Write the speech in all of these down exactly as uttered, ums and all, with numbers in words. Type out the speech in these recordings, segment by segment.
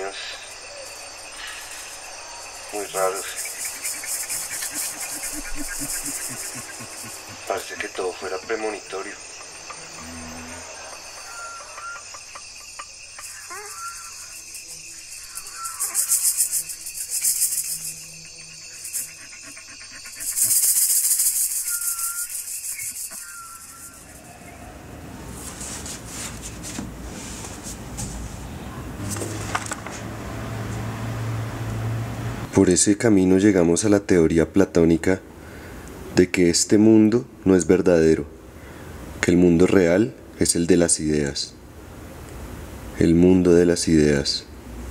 fenómenos muy raros. Parece que todo fuera premonitorio. Por ese camino llegamos a la teoría platónica de que este mundo no es verdadero, que el mundo real es el de las ideas, el mundo de las ideas.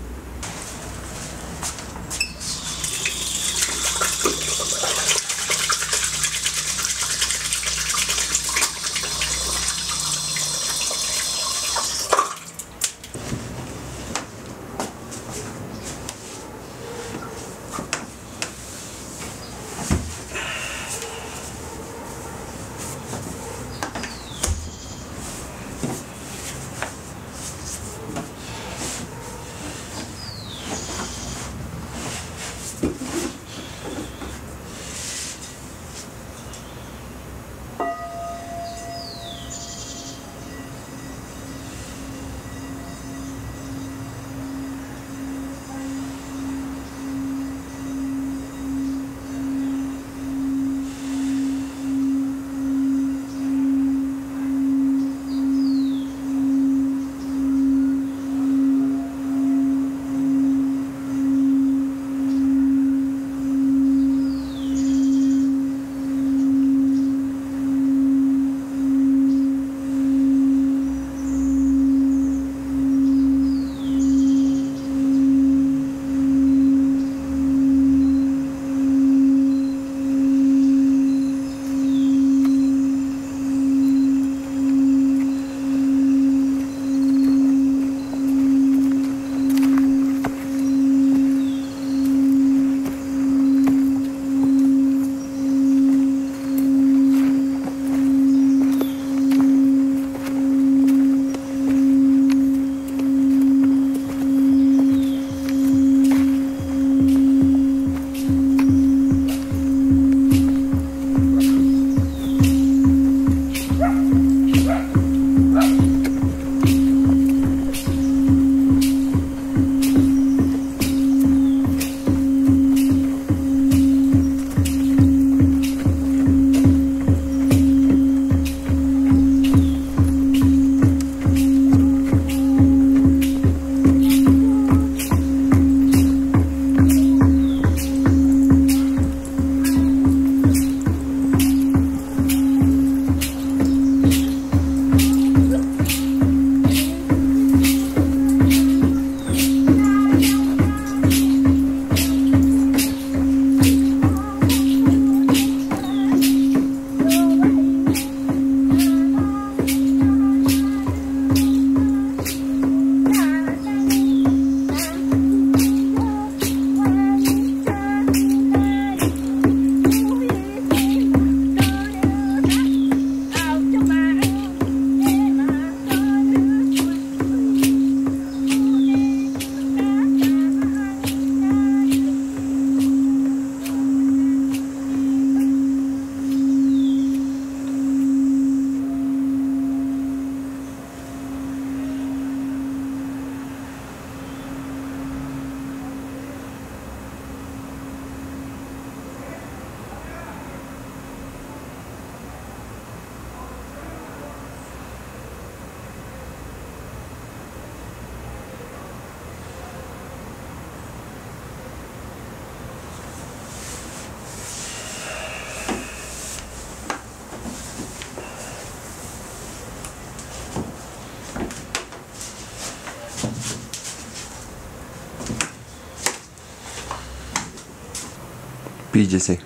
Píllese.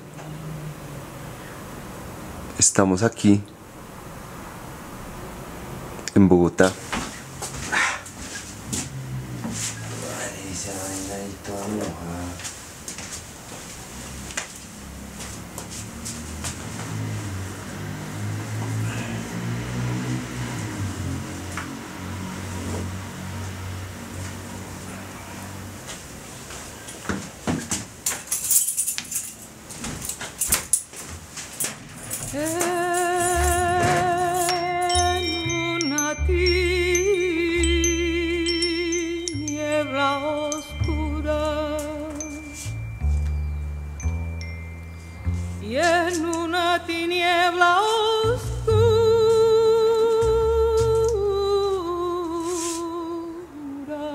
Estamos aquí en Bogotá. En una tiniebla oscura y en una tiniebla oscura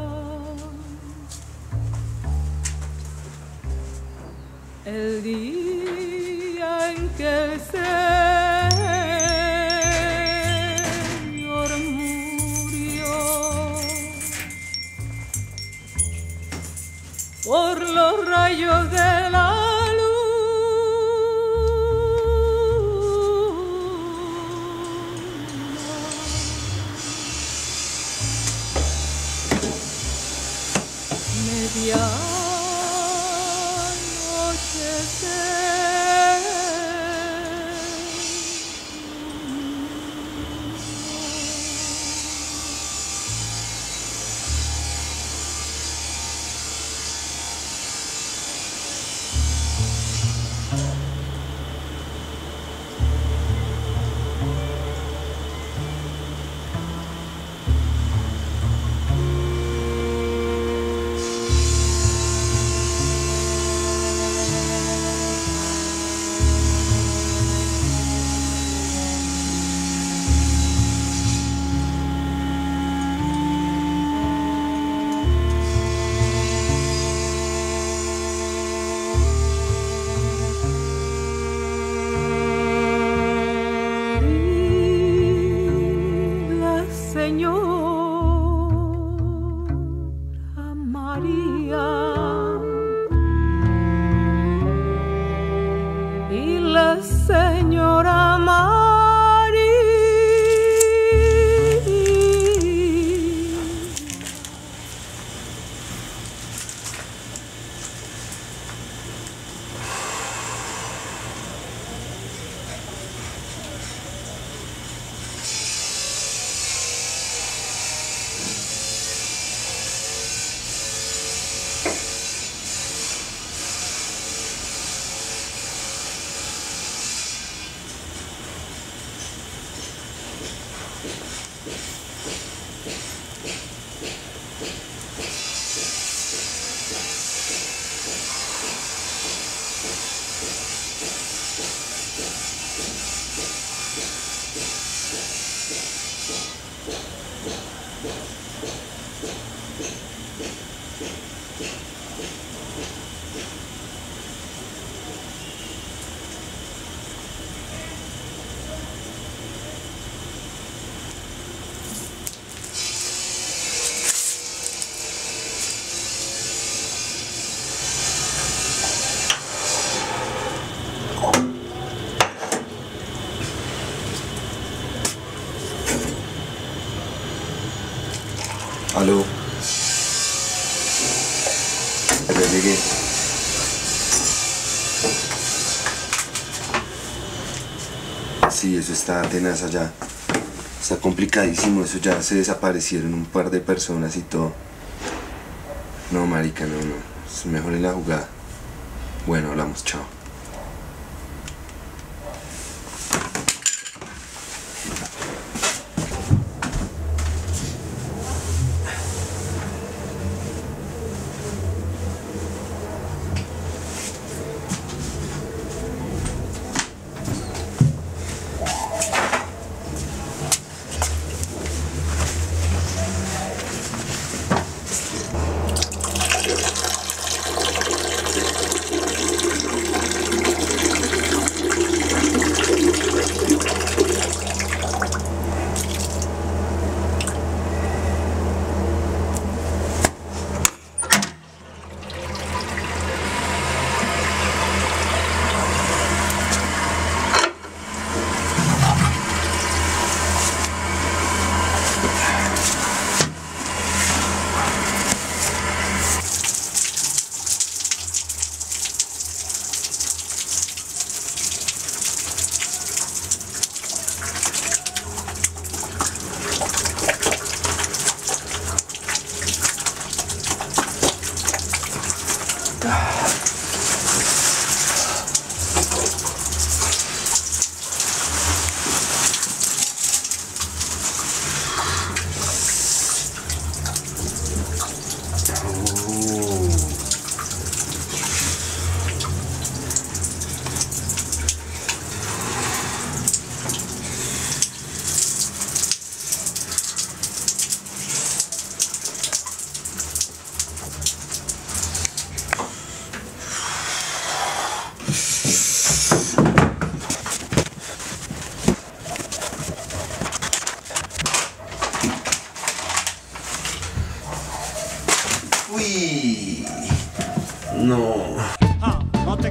el día en que el Señor murió por los rayos de la medianoche se Señora María y la Señora María Aló. Ya llegué. Sí, eso está tenaz allá. Está complicadísimo, eso ya se desaparecieron un par de personas y todo. No, marica, no, no. Es mejor en la jugada. Bueno, hablamos, chao.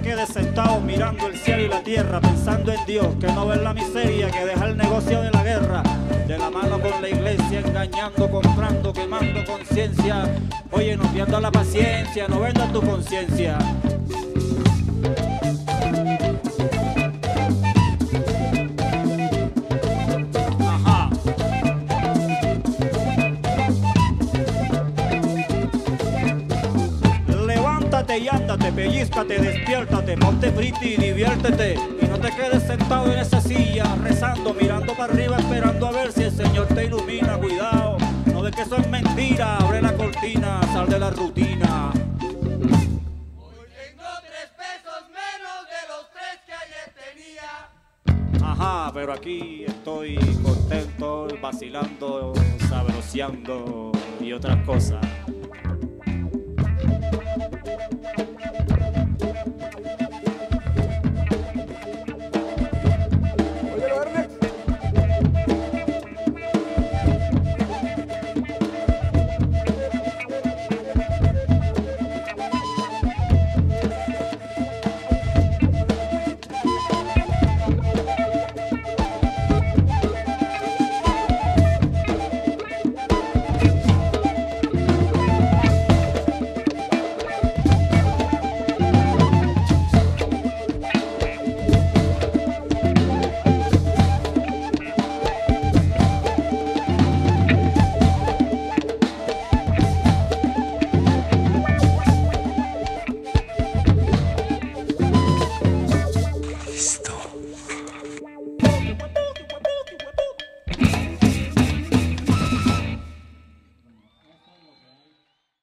quedes sentado mirando el cielo y la tierra, pensando en Dios, que no ves la miseria que deja el negocio de la guerra, de la mano con la iglesia, engañando, comprando, quemando conciencia. Oye, no pierdas la paciencia, no vendas tu conciencia. Ajá. Levántate y ándate, pellízcate, despiértate, ponte friti y diviértete. Y no te quedes sentado en esa silla, rezando, mirando para arriba, esperando a ver si el Señor te ilumina. Cuidado, no ves que eso es mentira. Abre la cortina, sal de la rutina. Hoy tengo tres pesos menos de los tres que ayer tenía. Ajá, pero aquí estoy contento, vacilando, sabroseando y otras cosas.